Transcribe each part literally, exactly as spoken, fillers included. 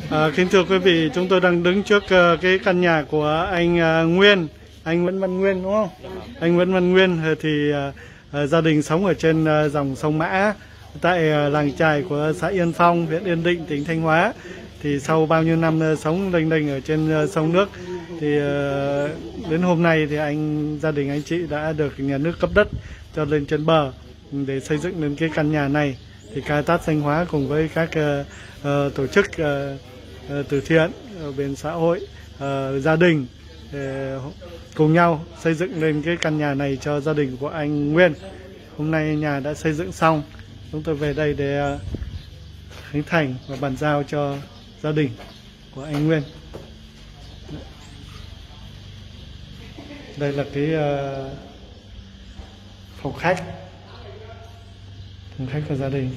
À, kính thưa quý vị, chúng tôi đang đứng trước uh, cái căn nhà của anh uh, Nguyên, anh Nguyễn Văn Nguyên đúng không? Anh Nguyễn Văn Nguyên thì uh, uh, gia đình sống ở trên uh, dòng sông Mã tại uh, làng chài của xã Yên Phong, huyện Yên Định, tỉnh Thanh Hóa. Thì sau bao nhiêu năm uh, sống lênh đênh ở trên uh, sông nước thì uh, đến hôm nay thì anh gia đình anh chị đã được nhà nước cấp đất cho lên trên bờ để xây dựng lên cái căn nhà này. Thì Caritas Thanh Hóa cùng với các uh, uh, tổ chức uh, từ thiện ở bên xã hội, uh, gia đình uh, cùng nhau xây dựng lên cái căn nhà này cho gia đình của anh Nguyên. Hôm nay nhà đã xây dựng xong, chúng tôi về đây để uh, khánh thành và bàn giao cho gia đình của anh Nguyên. Đây là cái uh, phòng khách, phòng khách của gia đình.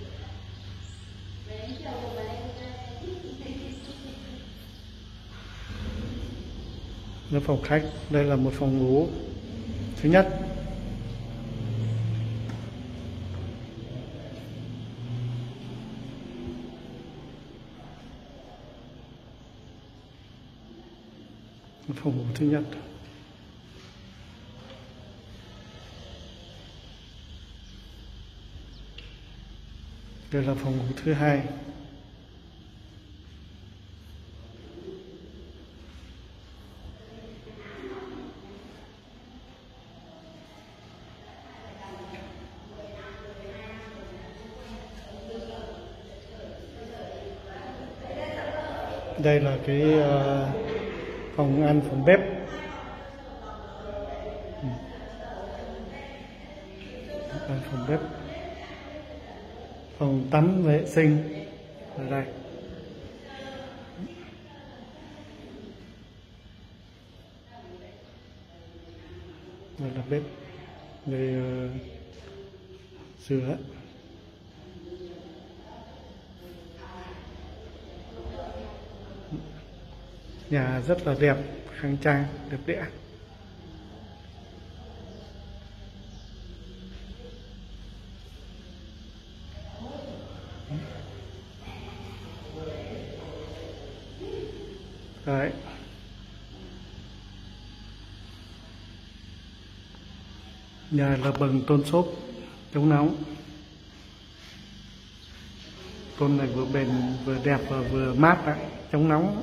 Đây phòng khách, đây là một phòng ngủ thứ nhất. Phòng ngủ thứ nhất. Đây là phòng ngủ thứ hai. Đây là cái uh, phòng ăn, phòng bếp. Đây, phòng bếp. Phòng tắm vệ sinh ở đây. Đây là bếp để uh, rửa. Nhà rất là đẹp, khang trang, đẹp đẽ. Đấy. Nhà là bằng tôn xốp chống nóng. Tôn này vừa bền, vừa đẹp và vừa mát đấy, chống nóng.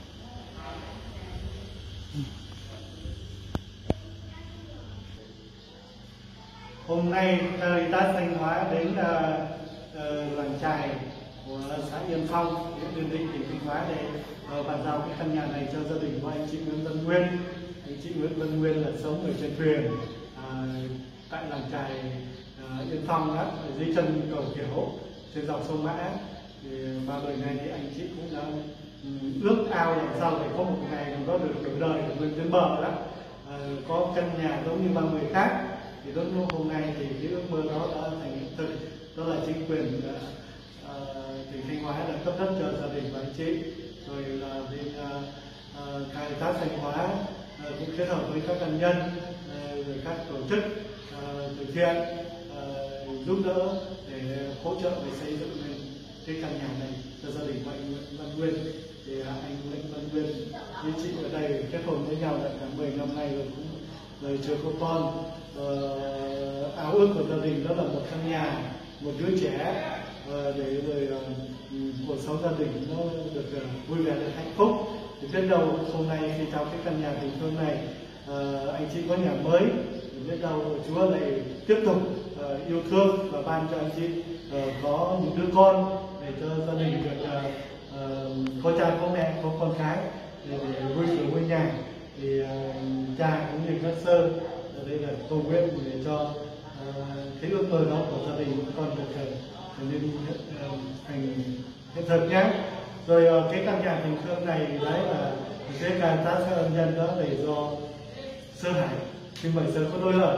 Hôm nay Caritas Thanh Hóa đến uh, uh, làng chài của xã Yên Phong, huyện Yên Định, tỉnh Thanh Hóa để uh, bàn giao cái căn nhà này cho gia đình của anh chị Nguyễn Văn Nguyên. Anh chị Nguyễn Văn Nguyên là sống ở trên thuyền uh, tại làng chài uh, Yên Phong đó, ở dưới chân cầu Kiểu trên dòng sông Mã. Thì ba đời này thì anh chị cũng đã um, ước ao làm sao để có một ngày nó được đổi đời được lên trên bờ đó, uh, có căn nhà giống như bao người khác. Thì đến hôm nay thì cái ước mơ đó đã thành hiện thực, đó là chính quyền uh, tỉnh Thanh Hóa đã cấp đất cho gia đình và anh chị, rồi là bên uh, uh, Caritas Thanh Hóa uh, cũng kết hợp với các cá nhân, uh, rồi các tổ chức uh, từ thiện uh, giúp đỡ để hỗ trợ để xây dựng lên cái căn nhà này cho gia đình của anh Nguyễn Văn Nguyên. Thì uh, anh Nguyễn Văn Nguyên với chị ở đây kết hôn với nhau đã cả mười năm nay rồi, cũng rồi chưa có con. Uh, áo ước của gia đình đó là một căn nhà, một đứa trẻ, uh, để rồi uh, cuộc sống gia đình nó được uh, vui vẻ, được hạnh phúc. Thì biết đâu hôm nay khi trong cái căn nhà tình thương này uh, anh chị có nhà mới, thì biết đâu Chúa lại tiếp tục uh, yêu thương và ban cho anh chị uh, có một đứa con để cho gia đình được uh, uh, có cha có mẹ, có con cái để, để vui vẻ vui nhà. Thì uh, cha cũng như các sơ đây là cầu nguyện để cho uh, cái ước mơ đó của gia đình con được trở nên uh, thành hiện thực nhé. Rồi uh, cái căn nhà tình thương này đấy là cái Caritas ân nhân đó để do Sơ Hải. Xin mời Sơ có đôi lời.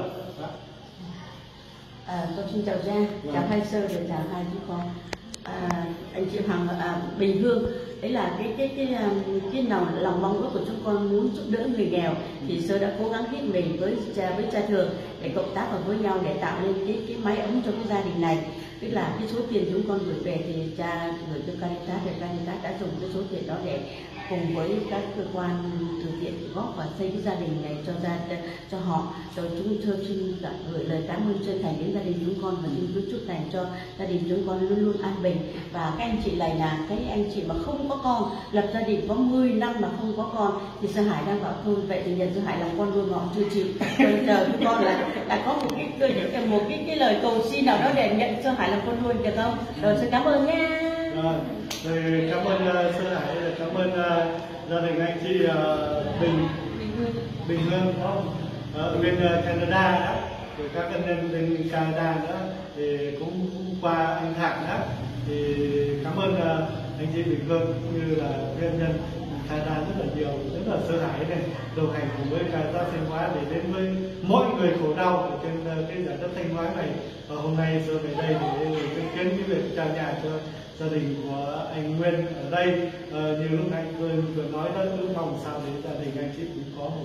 À, tôi xin chào cha, vâng. Chào hai Sơ và chào hai chú con. À, anh chị Hoàng à, Bình Hương, đấy là cái cái cái cái, cái lòng lòng mong ước của chúng con muốn giúp đỡ người nghèo, thì Sơ đã cố gắng hết mình với cha với cha thường để cộng tác vào với nhau để tạo nên cái cái mái ấm cho cái gia đình này. Tức là cái số tiền chúng con gửi về thì cha gửi cho Caritas, để Caritas đã dùng cái số tiền đó để cùng với các cơ quan từ thiện góp và xây cái gia đình này cho gia cho họ. Rồi chúng tôi xin gửi lời cảm ơn chân thành đến gia đình chúng con và xin chúc lành cho gia đình chúng con luôn luôn an bình. Và các anh chị này là cái anh chị mà không có con, lập gia đình có mười năm mà không có con thì Sơn Hải đang bảo thôi vậy thì nhận Sơn Hải làm con luôn, họ chưa chịu. Bây giờ chúng con là là có một cái cơ một cái cái lời cầu xin nào đó để nhận Sơn Hải làm con luôn được không? Rồi xin cảm ơn nha. Rồi, rồi cảm ơn uh, Sơn Hải, cảm ơn uh, gia đình anh chị uh, Bình Bình Hương không? Ở bên uh, Canada đó, rồi các anh em bên Canada nữa thì cũng, cũng qua anh Thạc đó, thì cảm ơn uh, anh chị Bình Hương cũng như là nhân nhân Canada rất là nhiều, rất là Sơn Hải này đồng hành cùng với Caritas Thanh Hóa để đến với mọi người khổ đau ở trên uh, cái giải đất Thanh Hóa này. Và hôm nay tôi về đây để chứng kiến cái việc trao nhà cho gia đình của anh Nguyên ở đây. Uh, như lúc anh Nguyên vừa nói đó, cứ mong sao để gia đình anh chị cũng có một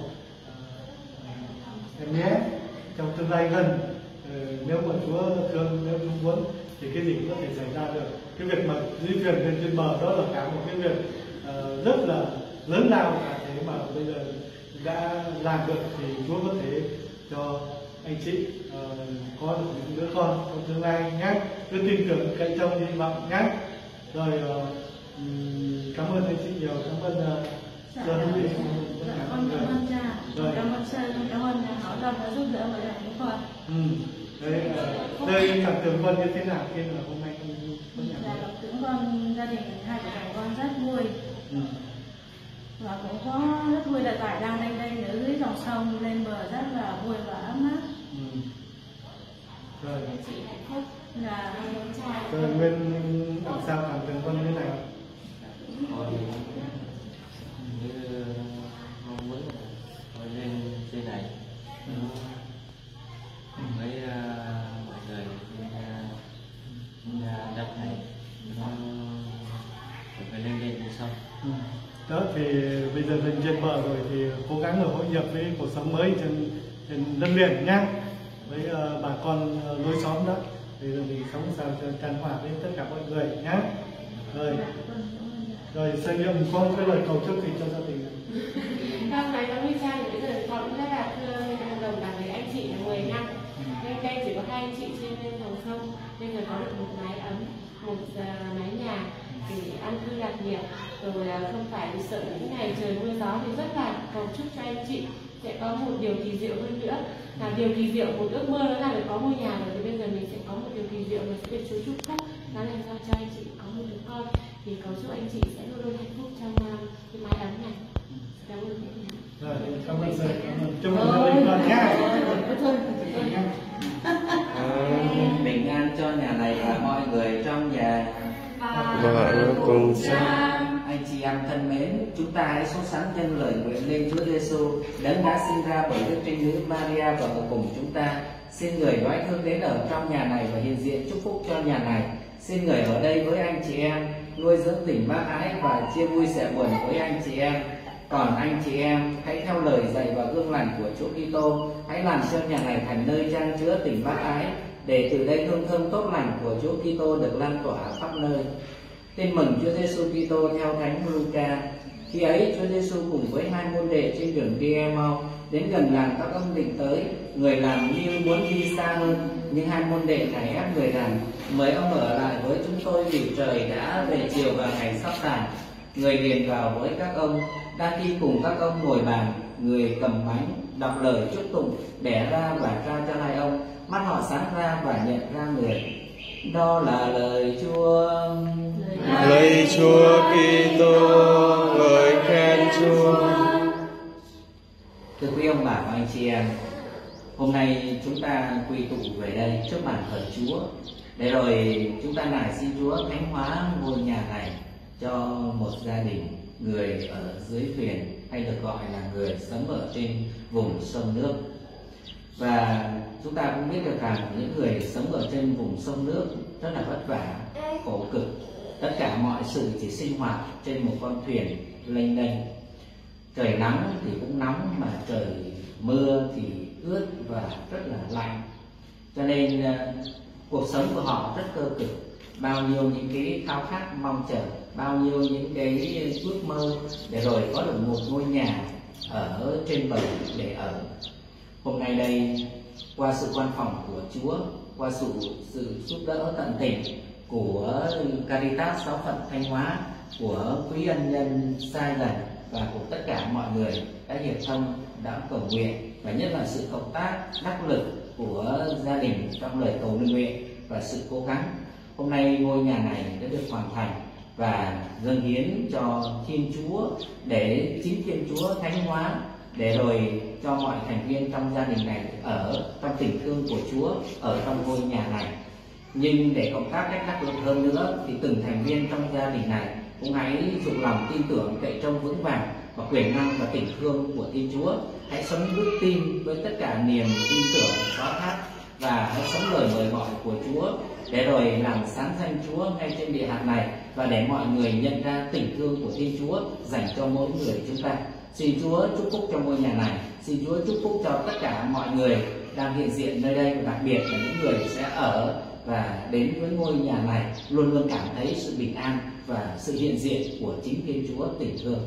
uh, em nhé trong tương lai gần. Uh, nếu mà Chúa thương, nếu Chúa muốn thì cái gì cũng có thể xảy ra được. Cái việc mà di chuyển lên trên bờ đó là cả một cái việc uh, rất là lớn lao, cả thế mà bây giờ đã làm được thì Chúa có thể cho anh chị uh, có được những đứa con trong tương lai nhé. Cứ tin tưởng cậy trông hy vọng nhé. Rồi uh, cảm ơn anh chị nhiều, cảm ơn uh, Dạ, Sơn dạ, Huy. dạ, con cảm ơn cha, Rồi. cảm ơn Sơn, cảm ơn nhà hảo tâm đã giúp đỡ mọi người chúng con. Ừ. Đây, uh, đây cảm tưởng con như thế nào khi mà hôm nay con có nhà Dạ, mới? cảm tưởng con gia đình hai vợ chồng con rất vui. Ừ. Và cũng có rất vui là tại đang đây đây ở dưới dòng sông lên bờ rất là vui và ấm áp. Ừ. Rồi. Chị hạnh phúc là muốn cha. Rồi Nguyên làm sao cảm tưởng con như thế nào? Con như mong muốn con lên trên này với uh, mọi người trên uh, đất này nó phải lên lên trên sông. Ừ. Đó thì bây giờ lên trên bờ rồi thì cố gắng là hội nhập với cuộc sống mới trên trên đất liền nhá, với uh, bà con uh, lối xóm đó thì mình sống sao cho chan hòa với tất cả mọi người nhá. Rồi rồi xây dựng có cái lời cầu chúc gì cho gia đình? Năm nay con với cha thì bây giờ con cũng rất là thương đồng cảm với anh chị là mười năm. Nên đây chỉ có hai anh chị trên bên dòng sông, bây giờ có được một mái ấm, một uh, mái nhà thì ăn cư lạc nghiệp, rồi uh, không phải bị sợ những ngày trời mưa gió, thì rất là cầu chúc cho anh chị sẽ có một điều kỳ diệu hơn nữa. Là điều kỳ diệu, một ước mơ đó là được có ngôi nhà rồi, thì bây giờ mình sẽ có một điều kỳ diệu mà sẽ được Chúa chúc phúc, đó là sao cho anh chị có một đứa con. Thì cầu chúc anh chị sẽ luôn luôn hạnh phúc trong uh, cái mái ấm này. Cảm ơn các nhà. Rồi cảm ơn sự chúc mừng gia đình con nhá. Bình an cho nhà này và mọi người trong nhà. Và cùng sang Anh chị em thân mến, chúng ta hãy số sắng nhân lời nguyện lên Chúa Giêsu, đấng đã sinh ra bởi Đức Trinh Nữ Maria và ở cùng chúng ta. Xin người nói thương đến ở trong nhà này và hiện diện chúc phúc cho nhà này. Xin người ở đây với anh chị em, nuôi dưỡng tình bác ái và chia vui sẻ buồn với anh chị em. Còn anh chị em hãy theo lời dạy và gương lành của Chúa Kitô, hãy làm cho nhà này thành nơi chan chứa tình bác ái, để từ đây hương thơm tốt lành của Chúa Kitô được lan tỏa khắp nơi. Tin mừng Chúa Giêsu Kitô theo Thánh Luca. Khi ấy Chúa Giêsu cùng với hai môn đệ trên đường đi Emau đến gần làng các ông định tới. Người làm như muốn đi xa hơn, nhưng hai môn đệ này ép người rằng: mời ông ở lại với chúng tôi vì trời đã về chiều và ngày sắp tàn. Người liền vào với các ông. Đang khi cùng các ông ngồi bàn, người cầm bánh đọc lời chúc tụng bẻ ra và trao cho hai ông. Mắt họ sáng ra và nhận ra người. Đó là lời Chúa. lạy Chúa Kitô, ngợi khen Chúa. Thưa quý ông bà và anh chị em, hôm nay chúng ta quy tụ về đây trước bàn thờ Chúa, để rồi chúng ta nài xin Chúa thánh hóa ngôi nhà này cho một gia đình người ở dưới thuyền, hay được gọi là người sống ở trên vùng sông nước. Và chúng ta cũng biết được rằng những người sống ở trên vùng sông nước rất là vất vả, khổ cực. Tất cả mọi sự chỉ sinh hoạt trên một con thuyền lênh đênh. Trời nắng thì cũng nóng, mà trời mưa thì ướt và rất là lạnh. Cho nên cuộc sống của họ rất cơ cực, bao nhiêu những cái khao khát mong chờ, bao nhiêu những cái ước mơ để rồi có được một ngôi nhà ở trên bờ để ở. Hôm nay đây, qua sự quan phòng của Chúa, qua sự, sự giúp đỡ tận tình của Caritas Giáo phận Thanh Hóa, của quý ân nhân xa gần và của tất cả mọi người đã hiệp thông, đã cầu nguyện, và nhất là sự cộng tác đắc lực của gia đình trong lời cầu nguyện nguyện và sự cố gắng, hôm nay ngôi nhà này đã được hoàn thành và dâng hiến cho Thiên Chúa, để chính Thiên Chúa thánh hóa, để rồi cho mọi thành viên trong gia đình này ở trong tình thương của Chúa, ở trong ngôi nhà này. Nhưng để cộng tác cách đắc lực hơn nữa thì từng thành viên trong gia đình này cũng hãy dụng lòng tin tưởng, cậy trông vững vàng vào quyền năng và tình thương của Thiên Chúa. Hãy sống đức tin với tất cả niềm tin tưởng xóa thác, và hãy sống lời mời gọi của Chúa, để rồi làm sáng danh Chúa ngay trên địa hạt này, và để mọi người nhận ra tình thương của Thiên Chúa dành cho mỗi người chúng ta. Xin Chúa chúc phúc cho ngôi nhà này, xin Chúa chúc phúc cho tất cả mọi người đang hiện diện nơi đây, và đặc biệt là những người sẽ ở và đến với ngôi nhà này luôn luôn cảm thấy sự bình an và sự hiện diện của chính Thiên Chúa tình thương.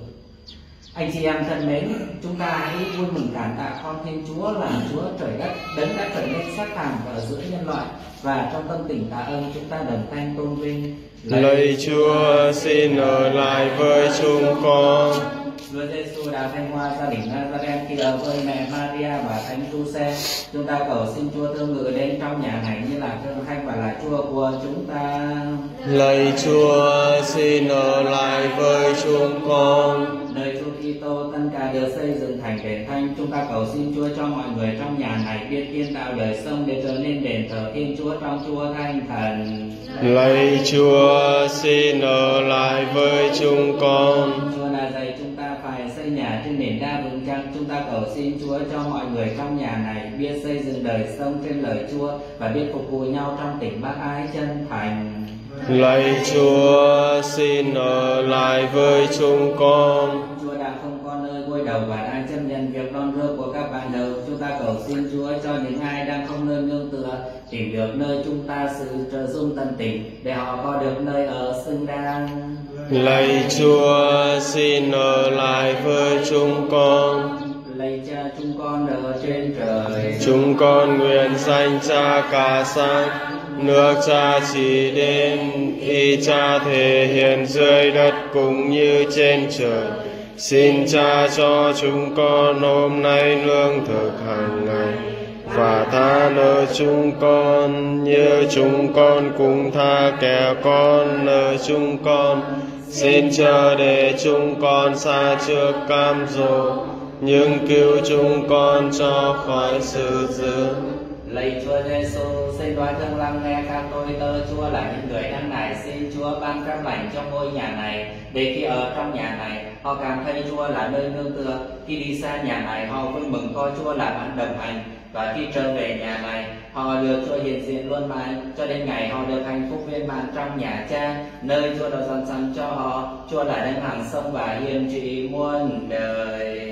Anh chị em thân mến, chúng ta hãy vui mừng cảm tạ con Thiên Chúa là Chúa trời đất, đấng đã trở nên xác thảm ở giữa nhân loại, và trong tâm tình tạ ơn chúng ta đồng thanh tôn vinh. Lạy Chúa, xin ở lại với chúng con. Chúa Giêsu đã thanh hoa gia đình Nazareth khi ở với mẹ Maria và Thánh Giuse. Chúng ta cầu xin Chúa thương ngự đến trong nhà này như là thương khanh và là Chúa của chúng ta. Lạy Chúa, xin ở lại với chúng con. Nơi Chúa Kitô tất cả đều xây dựng thành đền thánh. Chúng ta cầu xin Chúa cho mọi người trong nhà này biết kiến tạo đời sống để trở nên đền thờ Thiên Chúa trong Chúa Thánh Thần. Lạy Chúa, xin ở lại với chúng con. Chúa đã dạy chúng ta phải xây nhà trên nền đá vững chắc. Chúng ta cầu xin Chúa cho mọi người trong nhà này biết xây dựng đời sống trên lời Chúa và biết phục vụ nhau trong tình bác ái chân thành. Lạy Chúa, xin ở lại với chúng con. Chúa đã không có nơi gối đầu và đang chấp nhận việc đón rước của các bạn đâu. Chúng ta cầu xin Chúa cho những ai đang không nơi nương tựa tìm được nơi chúng ta sự trợ giúp tận tình, để họ có được nơi ở xứng đáng. Lạy Chúa, xin ở lại với chúng con. Lạy Cha chúng con ở trên trời, chúng con nguyện danh Cha cả sáng, nước Cha chỉ đến, ý Cha thể hiện dưới đất cũng như trên trời. Xin Cha cho chúng con hôm nay lương thực hàng ngày, và tha nợ chúng con như chúng con cũng tha kẻ con nợ chúng con. Xin chờ để chúng con xa trước cam dỗ, nhưng cứu chúng con cho khỏi sự dữ. Lạy Chúa Giêsu, xin đoái thương lắng nghe các tôi tớ Chúa là những người đang nài xin Chúa ban phép lành trong ngôi nhà này, để khi ở trong nhà này họ cảm thấy Chúa là nơi nương tựa. Khi đi xa nhà này họ vui mừng coi Chúa là bạn đồng hành, và khi trở về nhà này họ được Chúa hiện diện luôn mãi, cho đến ngày họ được hạnh phúc viên mãn trong nhà Cha, nơi Chúa đã dọn sẵn cho họ. Chúa là đấng hàng sống và hiền trị muôn đời.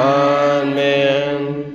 Amen.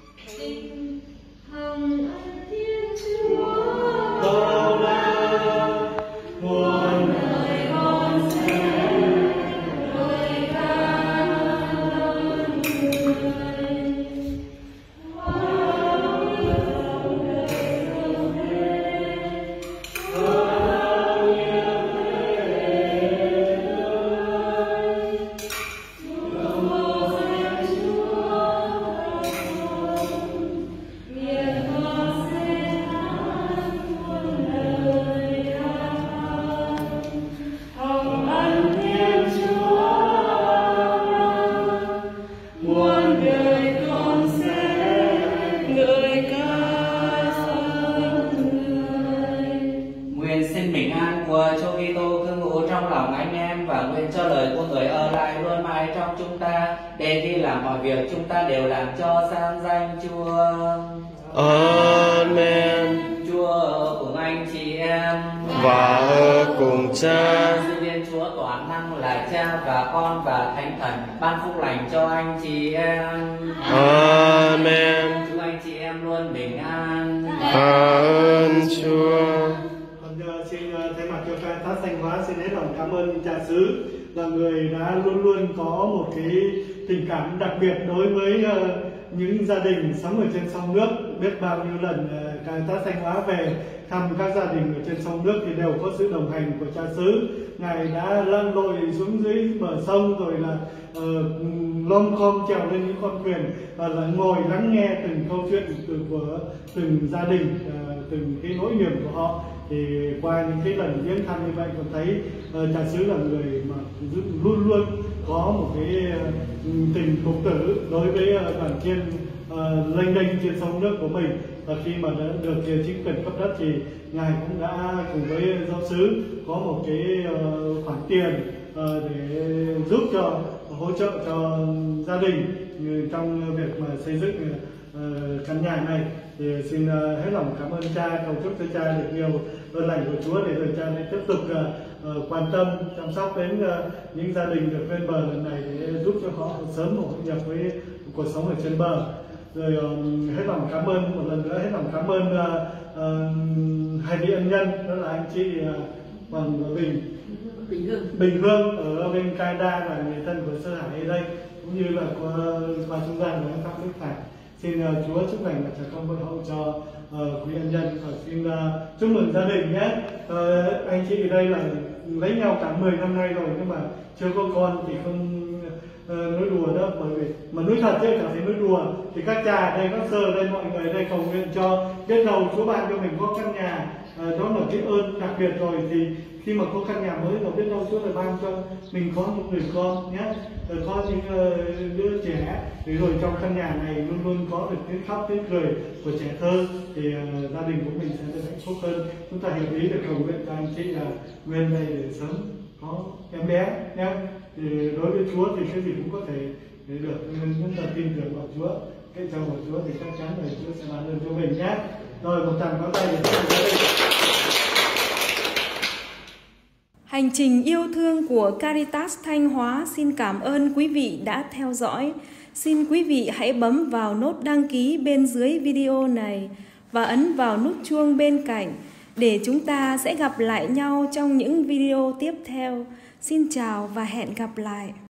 Chúng ta đều làm cho sáng danh Chúa. Amen. Chúa ở cùng anh chị em và ở cùng Cha. Sự Chúa toàn năng là Cha và Con và Thánh Thần ban phúc lành cho anh chị em. Amen. Chúc anh chị em luôn bình an. Tạ ơn Chúa. Còn giờ xin ờ, thay mặt cho Caritas Thanh Hóa xin hết lòng cảm ơn cha xứ là người đã luôn luôn có một cái tình cảm đặc biệt đối với ờ, những gia đình sống ở trên sông nước. Biết bao nhiêu lần uh, Caritas Thanh Hóa về thăm các gia đình ở trên sông nước thì đều có sự đồng hành của cha xứ. Ngài đã lặn lội xuống dưới bờ sông rồi là uh, lom khom trèo lên những con thuyền và là ngồi lắng nghe từng câu chuyện từ của từng gia đình, uh, từng cái nỗi niềm của họ. Thì qua những cái lần viếng thăm như vậy còn thấy uh, cha xứ là người mà luôn luôn có một cái uh, tình mục tử đối với uh, đoàn chiên uh, lênh đênh trên sông nước của mình. Và khi mà đã được chính quyền cấp đất thì ngài cũng đã cùng với giáo xứ có một cái uh, khoản tiền uh, để giúp cho hỗ trợ cho gia đình trong việc mà xây dựng uh, căn nhà này. Thì xin uh, hết lòng cảm ơn cha, cầu chúc cho cha được nhiều ơn lành của Chúa để rồi cha sẽ tiếp tục uh, uh, quan tâm chăm sóc đến uh, những gia đình được lên bờ lần này để giúp cho họ sớm hội nhập với cuộc sống ở trên bờ. Rồi um, hết lòng cảm ơn một lần nữa, hết lòng cảm ơn uh, uh, hai vị ân nhân, đó là anh chị uh, Hoàng Bình Bình Hương Bình Hương ở bên Canada và người thân của Sơ Hải ở đây, cũng như là qua, qua trung gian của anh Phạm Đức Khải. Xin uh, Chúa chúc lành và trả công vận hậu cho uh, quý ân nhân, và xin uh, chúc mừng gia đình nhé. Uh, anh chị ở đây là lấy nhau cả mười năm nay rồi nhưng mà chưa có con thì không uh, nói đùa đó, bởi vì mà nói thật chứ chẳng thấy nói đùa. Thì các cha ở đây, các sơ ở đây, mọi người ở đây cầu nguyện cho biết đâu Chúa ban cho mình có căn nhà, uh, đó là cái ơn đặc biệt rồi. Thì khi mà có căn nhà mới rồi biết đâu Chúa lại ban cho mình có những người con nhé, rồi có những uh, đứa trẻ, thì rồi trong căn nhà này luôn luôn có được tiếng khóc tiếng cười của trẻ thơ, thì uh, gia đình của mình sẽ được hạnh phúc hơn. Chúng ta hiểu ý để cầu nguyện cho anh chị là nguyên đây để sớm có em bé nhé. Thì đối với Chúa thì cái gì cũng có thể để được, nên chúng ta tin tưởng vào Chúa, cái chồng của Chúa thì chắc chắn là Chúa sẽ ban ơn cho mình nhé. Rồi một tràng pháo tay để cho mình. Hành trình yêu thương của Caritas Thanh Hóa xin cảm ơn quý vị đã theo dõi. Xin quý vị hãy bấm vào nút đăng ký bên dưới video này và ấn vào nút chuông bên cạnh để chúng ta sẽ gặp lại nhau trong những video tiếp theo. Xin chào và hẹn gặp lại.